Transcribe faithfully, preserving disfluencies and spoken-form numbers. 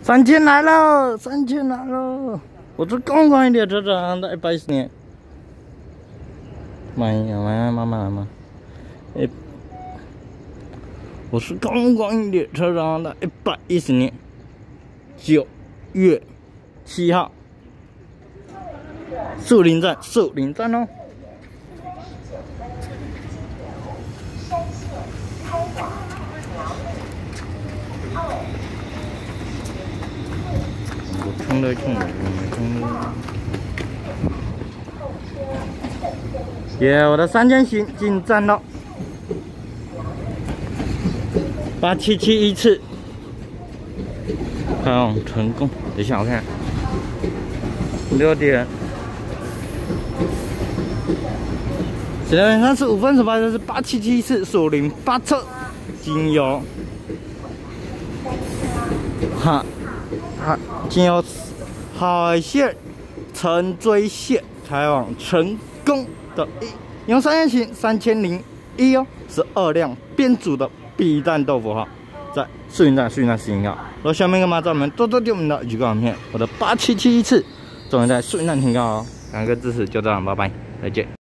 三千来了，三千来了！我是刚刚一列车长的一百一十年，慢一点，慢慢慢慢。哎，我是刚刚一列车长的一百一十年九月七号，树林站，树林站哦。 冲了冲了冲了！耶，我的三千行进站了，八七七一次，开往成功。等一下，我看六点十六点三十五分出发，这是八七七一次树林八侧，经由哈。 啊，经由海线、成追线开往成功的一，用三千行三千零一哦，是二辆编组的 B 站豆腐哈，在树林站，树林站试营号。如果下面干嘛找我们多多点我们的预告影片，我的八七七一次，终于在树林站停靠哦，感谢支持，就这样，拜拜，再见。